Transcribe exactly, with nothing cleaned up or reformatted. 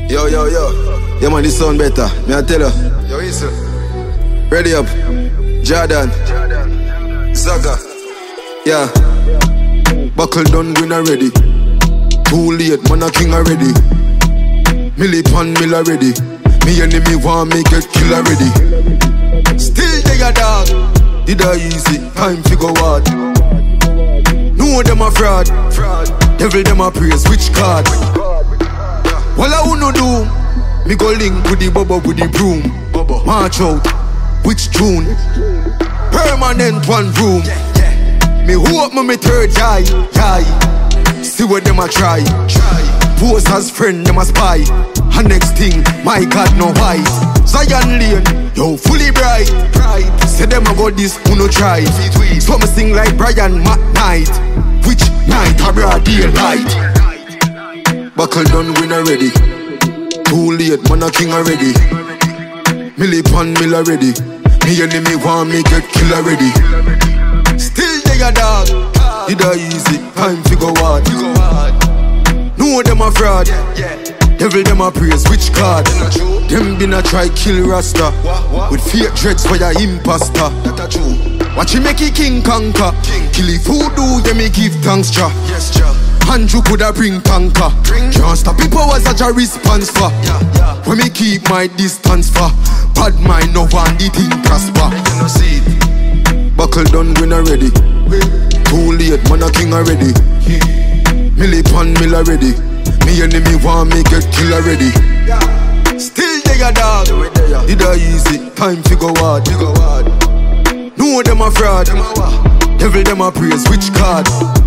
Yo, yo, yo. Yeah, man, this sound better. Me I tell you. Yo, Issa. Ready up. Jordan. Zaga. Yeah. Buckle done, win already. Too late, man, a king already. Millie pan mill already. Me enemy want me get kill already. Still they a dog. Did I easy? Time figure what? Know them a fraud. Devil them a praise. Which card? What I wanna do? Me go link with the bubble with the broom. March out. Which tune? Permanent one room. Me hope me me third eye. Eye. See what them a try. Pose as friend, them a spy. And next thing, my God no white. Zion Lane, yo fully bright. Say them a go this, who no try. So me sing like Brian McKnight. Which night a broad daylight. Buckle done win already. Too late, man a king already. Millie pan mill already. Me enemy want me get kill already. Still they a dog. Did I easy? Time figure what? Know them a fraud. Devil them a praise. Which card? Them been a try kill Rasta with fake dreads for your imposter. Watch him make it king conquer. Kill it voodoo, yeah me give thanks cha. Andrew coulda bring tanker. Can't stop people was such a response for. When me keep my distance for. Bad mind no one the thing prosper. Buckle done win already. Too late man a king already. Millie pan mill already. Me enemy want me get kill already. Still they a dog. Did I easy? Time figure what? Know them a fraud. Devil them a praise. Which card?